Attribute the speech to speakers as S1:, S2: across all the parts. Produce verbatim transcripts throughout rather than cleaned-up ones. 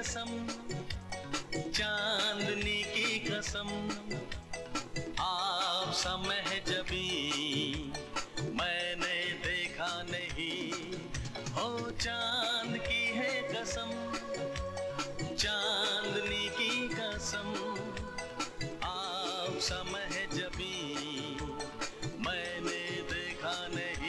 S1: कसम, चांदनी की कसम, आप सा महजबी मैंने देखा नहीं। हो चांद की है कसम, चांदनी की कसम, आप सा महजबी मैंने देखा नहीं।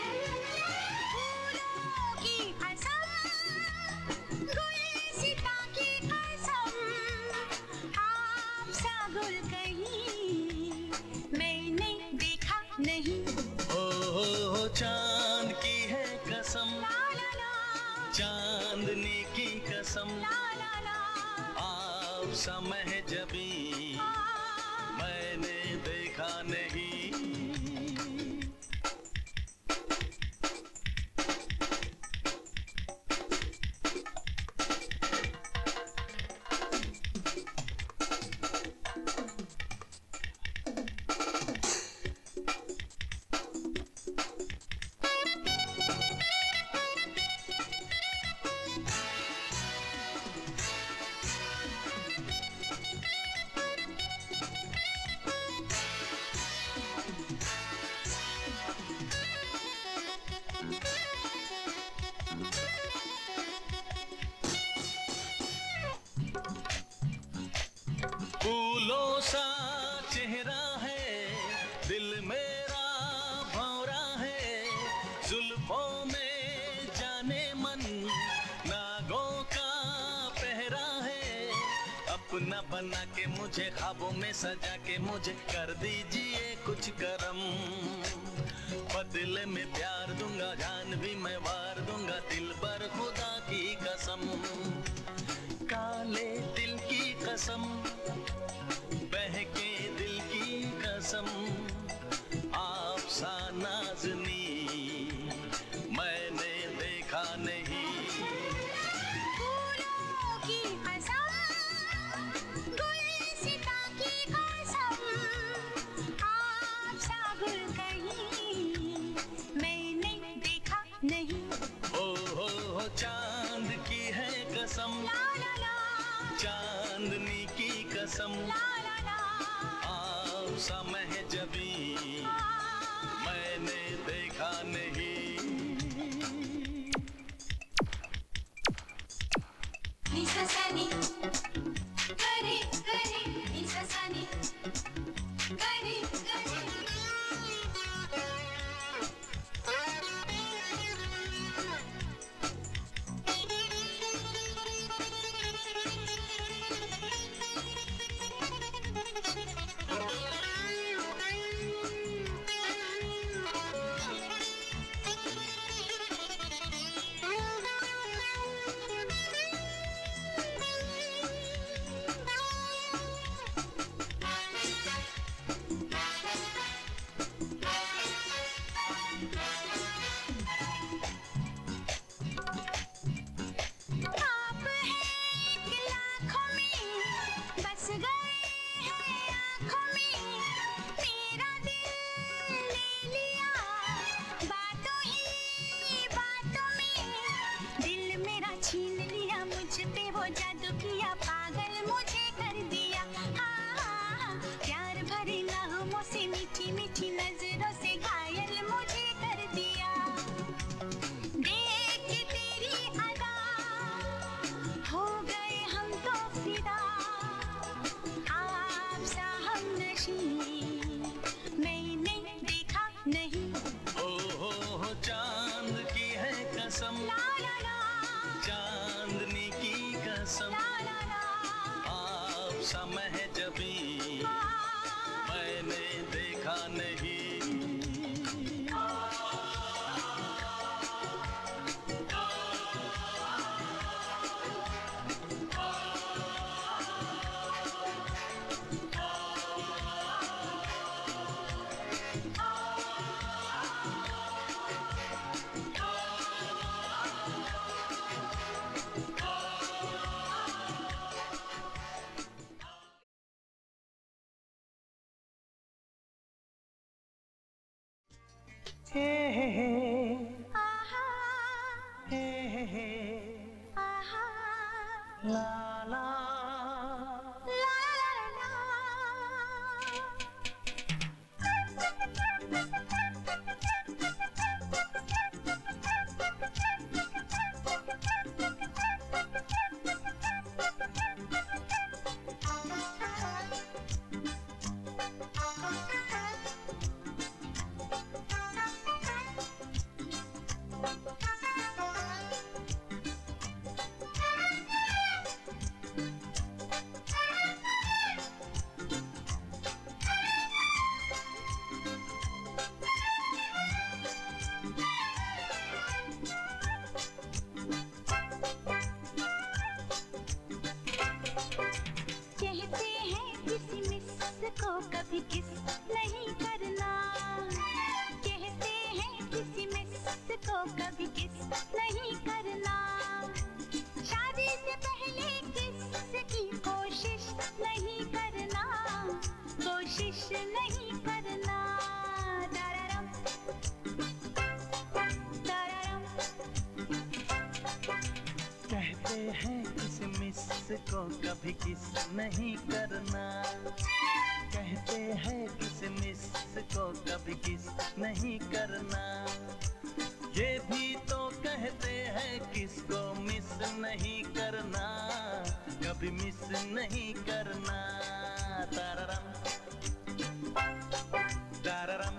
S1: चांद की है कसम, चांदनी की कसम, आप सा महजबी मैंने देखा नहीं। फूलों सा चेहरा है, दिल मेरा भौरा है, जुल्फों में जाने मन नागों का पहरा है। अपना बना के मुझे ख्वाबों में सजा के मुझे कर दीजिए कुछ करम, बदले में प्यार दूंगा, जान भी मैं वार दूंगा, दिल पर खुदा की कसम, काले दिल की कसम, बहके दिल की कसम, आप सा नाज़नी मैंने देखा नहीं।
S2: फूलों की कसम, गुलसिता की कसम, आप सा गुल कहीं मैंने देखा नहीं।
S1: ओ हो हो चांद की है कसम,
S2: ला ला ला,
S1: चांदनी की कसम,
S2: ला ला ला,
S1: आप सा महजबी मैंने देखा नहीं।
S2: निसा सनी करे करे, निसा सनी करे करे।
S1: चांदनी की कसम, आप सा महजबी मैंने देखा नहीं। हे हे हे आहा, हे हे हे आहा, ला ला
S2: ला ला ला। को कभी किस नहीं करना, कहते हैं किसी मिस को कभी किस नहीं करना, शादी से पहले किस की कोशिश नहीं करना, कोशिश नहीं करना। तारारम तारारम।
S1: कहते हैं किसी मिस को कभी किस नहीं करना, कहते हैं किसी मिस को कभी किस नहीं करना, ये भी तो कहते हैं किसको मिस नहीं करना, कभी मिस नहीं करना। तारारम तारारम।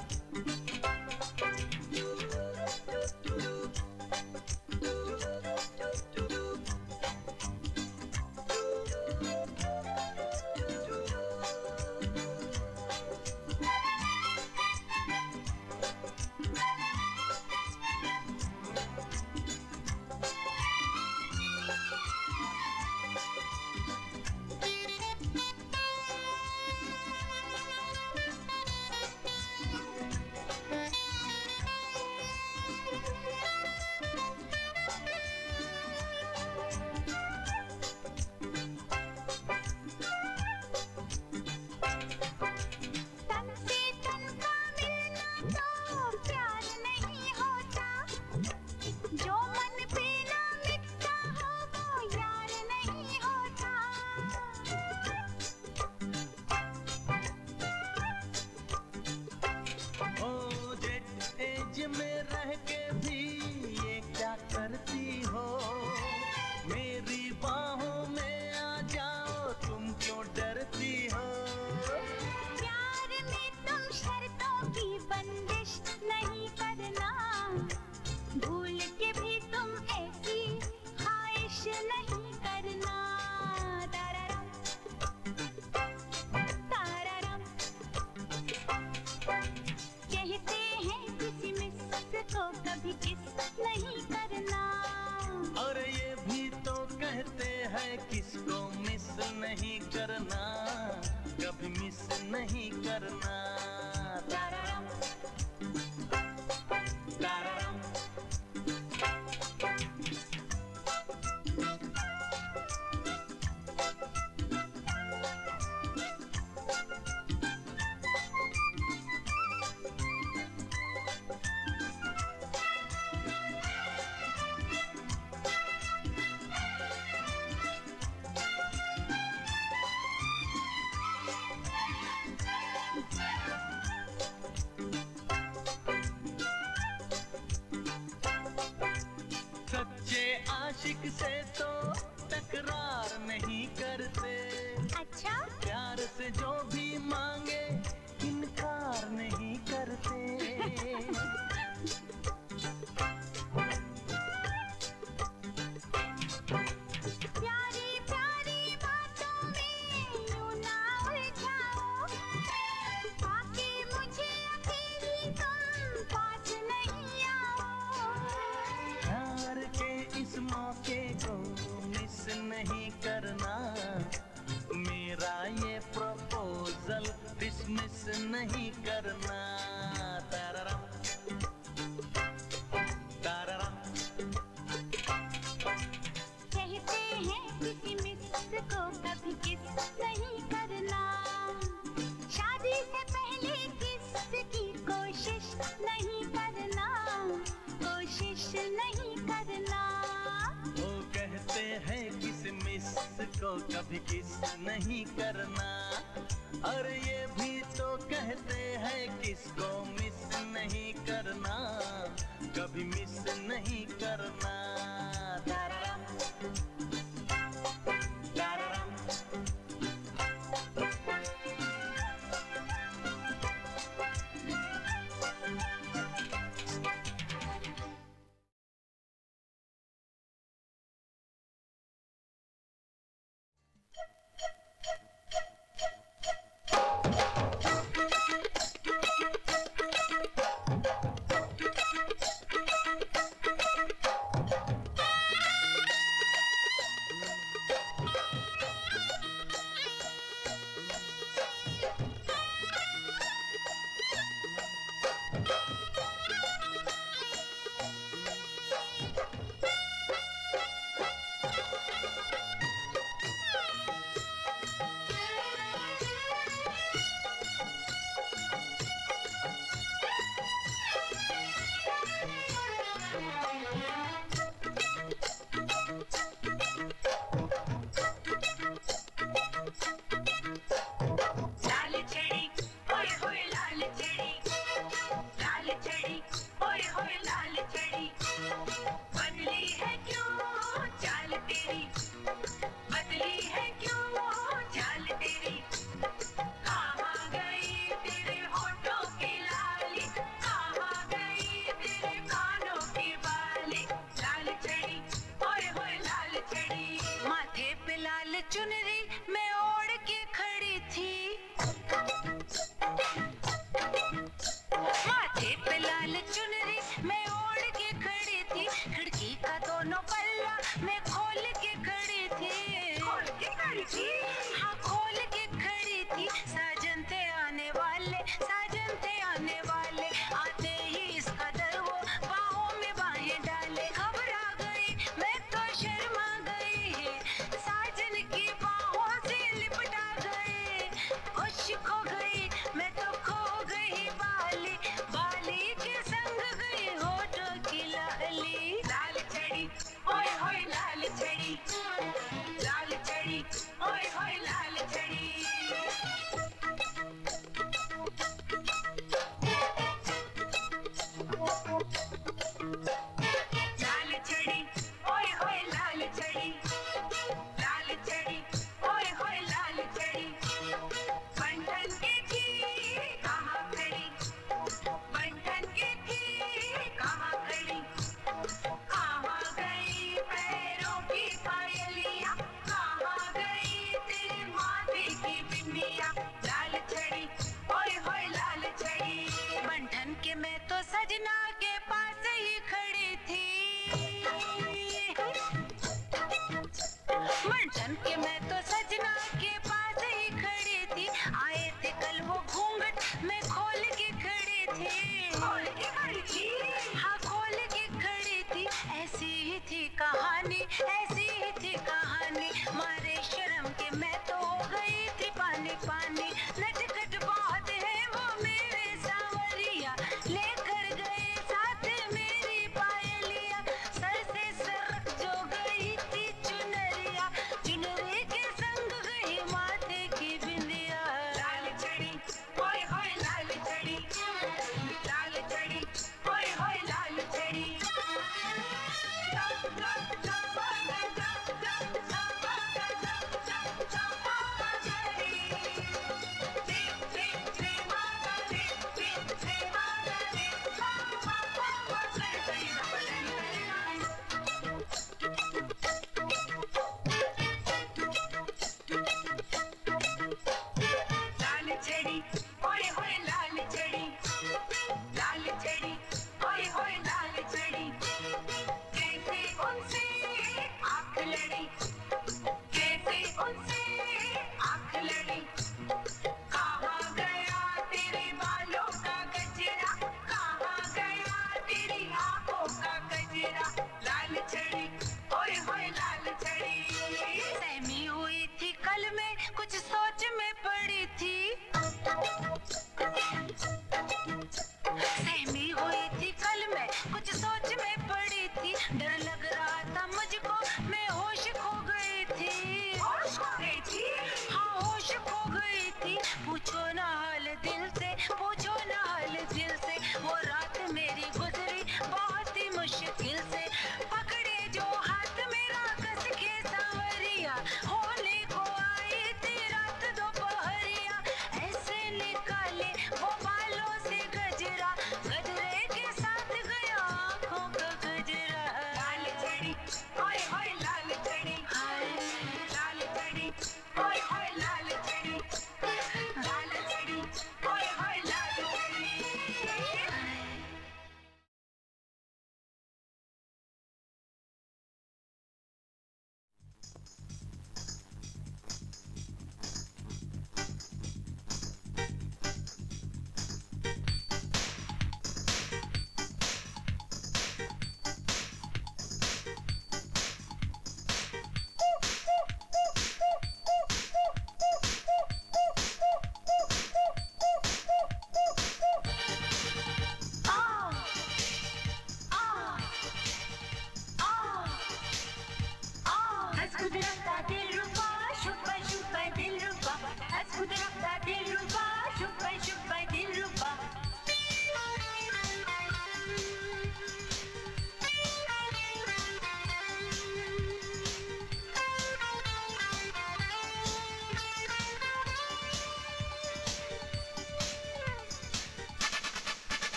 S1: में रह के भी ये क्या करती हो, मेरी बाहों में आ जाओ, तुम क्यों डरती हो।
S2: प्यार में तुम शर्तों की बंदिश नहीं करना, भूल के भी तुम ऐसी ख्वाहिश नहीं करना। तारारम तारारम। कहते हैं किसी मिस को कभी किस नहीं करना,
S1: और ये भी तो कहते हैं किसको मिस नहीं करना, कभी मिस नहीं करना। तारारम तारारम। सच्चे आशिक से तो तकरार नहीं करते,
S2: अच्छा
S1: प्यार से जो भी मांगे इनकार नहीं करते।
S2: प्यारी प्यारी बातों में यूं ना उलझाओ, आके मुझे अकेली तुम पास नहीं आओ।
S1: प्यार के इस मौके को को कभी किस नहीं करना। और ये भी तो कहते हैं किसको मिस नहीं करना, कभी मिस नहीं करना। ताराराम, ताराराम।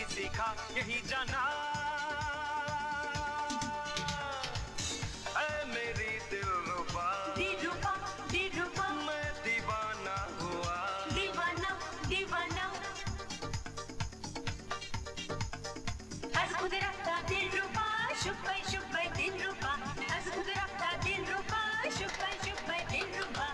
S3: यही सीखा यही जाना। ऐ मेरी दिलरुबा
S2: दिलरुबा दिलरुबा
S3: मैं दीवाना हुआ
S2: दीवाना दीवाना az खुद रखता दिलरुबा शुक्र शुक्र दिलरुबा az खुद रखता दिलरुबा शुक्र शुक्र दिलरुबा।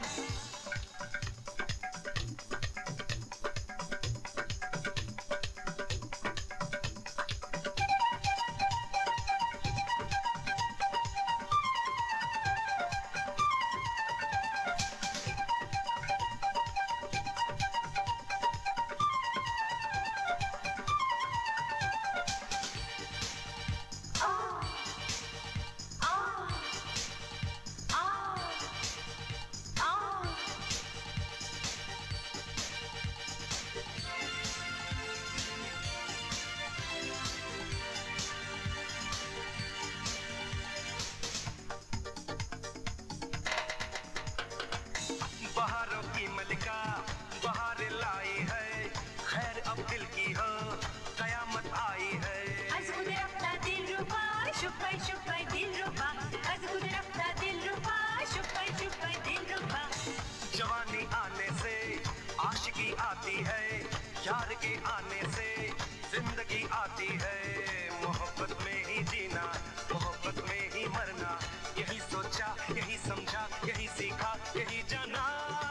S3: बहारों की मलिका बहार लाई है, खैर अब दिल की हो कयामत आई है।
S2: az खुद रखता दिलरुबा शुक्र शुक्र दिलरुबा az खुद रखता दिलरुबा शुक्र शुक्र दिलरुबा।
S3: जवानी आने से आशिकी आती है, यार के आने से जिंदगी आती है। मोहब्बत में ही जीना मोहब्बत में ही मरना, यही सोचा यही समझा यही सीखा यही जाना।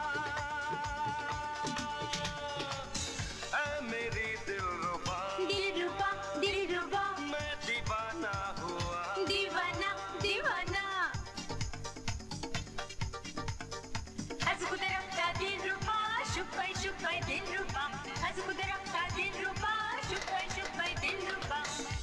S3: ऐ मेरी दिलरुबा
S2: दिलरुबा दिलरुबा
S3: मैं दीवाना हुआ
S2: दीवाना दीवाना az खुद रखता दिलरुबा शुक्र शुक्र दिलरुबा az खुद रखता दिलरुबा शुक्र शुक्र दिलरुबा।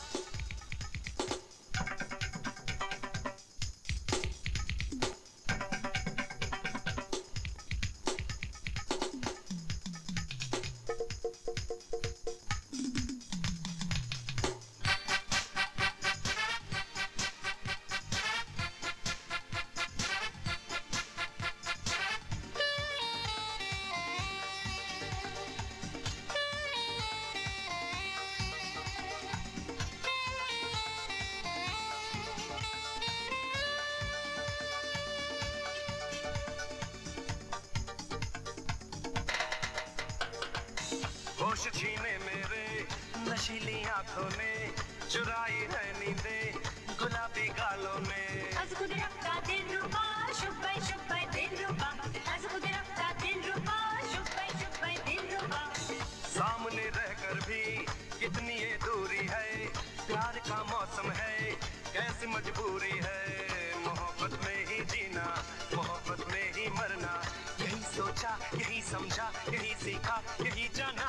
S3: होश छीने मेरे नशीली आंखों ने, चुराई है नींदें गुलाबी गालों ने।
S2: az खुद रखता दिलरुबा शुक्र शुक्र दिलरुबा az खुद रखता दिलरुबा शुक्र शुक्र दिलरुबा।
S3: सामने रहकर भी कितनी ये दूरी है, प्यार का मौसम है कैसी मजबूरी है। मोहब्बत में ही जीना मोहब्बत में ही मरना, यही सोचा यही समझा यही सीखा यही जाना।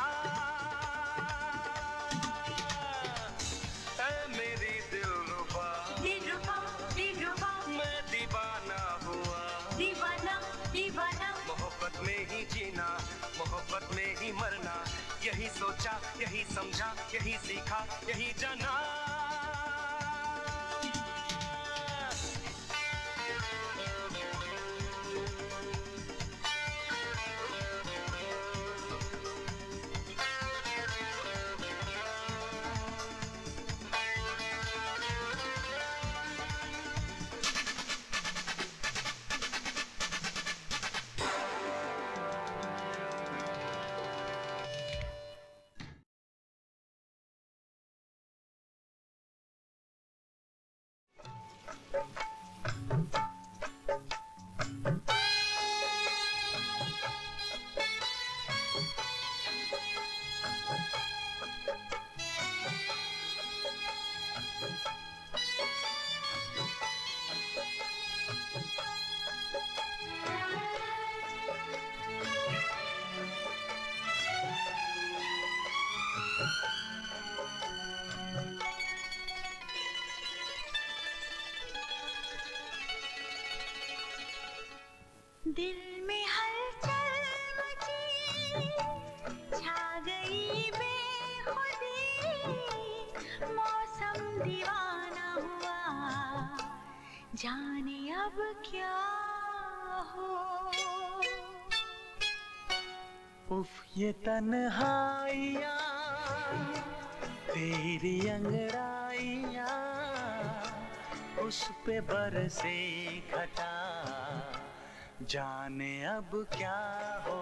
S3: ऐ मेरी दिलरुबा
S2: दिलरुबा दिलरुबा
S3: मैं दीवाना हुआ
S2: दीवाना दीवाना
S3: मोहब्बत में ही जीना मोहब्बत में ही मरना, यही सोचा यही समझा यही सीखा यही जाना।
S2: दिल में हलचल मची छा गई बेखुदी, मौसम दीवाना हुआ जाने अब क्या हो।
S3: उफ ये तन्हाइयाँ
S1: तेरी अंगड़ाइयाँ उस पे बरसे घटा, जाने अब क्या हो।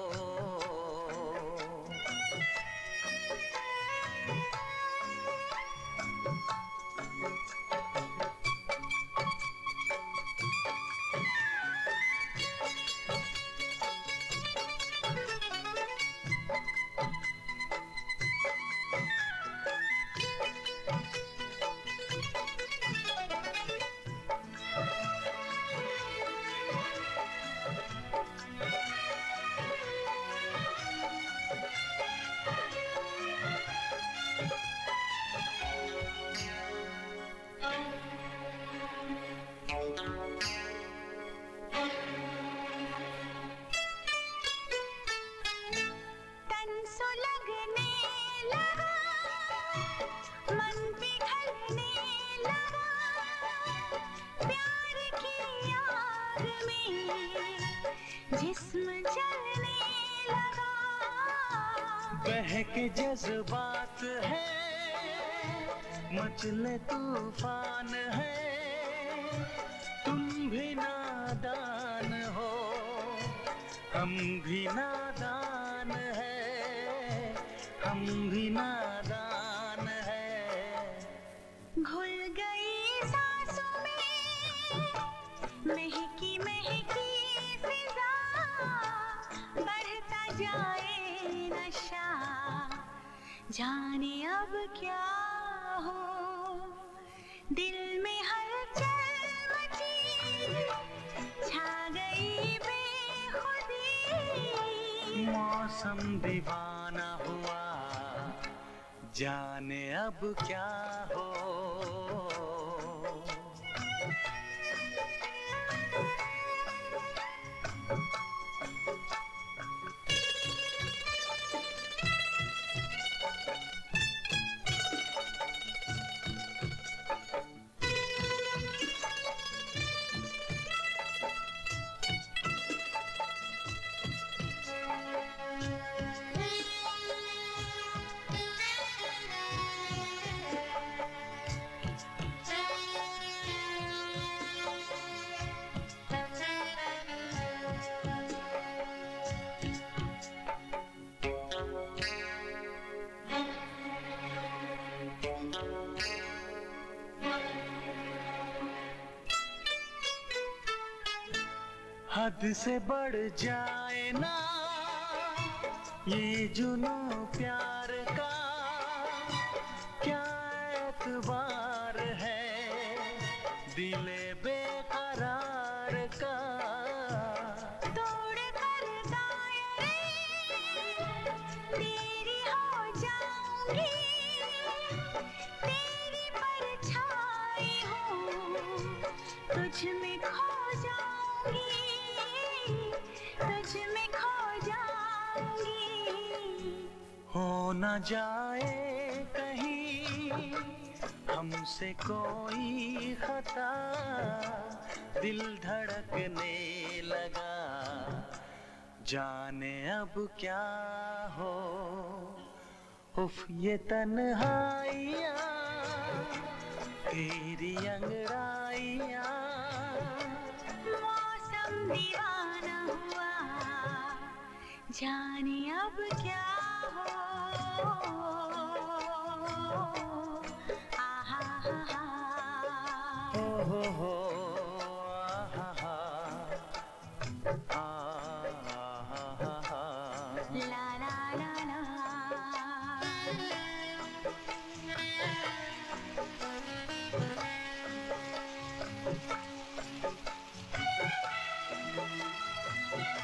S1: बहके जज्बात है, मचले तूफान है, तुम भी नादान हो, हम भी नादान है, हम भी नादान है।
S2: घुल गई सांसों में महकी महकी फिजा, बढ़ता जाए नशा, जाने अब क्या हो। दिल में हलचल मची, छा गई बेखुदी,
S1: मौसम दीवाना हुआ, जाने अब क्या हो। हद से बढ़ जाए ना ये जुनू प्यार का, क्या एतबार है दिले बेकरार का।
S2: तोड़ कर दायरे तेरी हो जाऊंगी, तेरी परछाई हूँ, तुझ में खो जाऊंगी, तुझ में खो जाऊंगी।
S1: हो न जाए कहीं हमसे कोई खता, दिल धड़कने लगा, जाने अब क्या हो। उफ ये तन्हाइयाँ तेरी अंगड़ाइयाँ,
S2: मौसम दीवाना हुआ, जाने अब क्या हो। आहा हा हा,
S1: हो हो हो आहा हा, आहा हा हा।
S2: ला ला ला ला।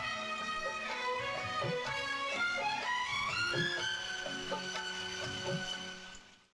S1: Thank you.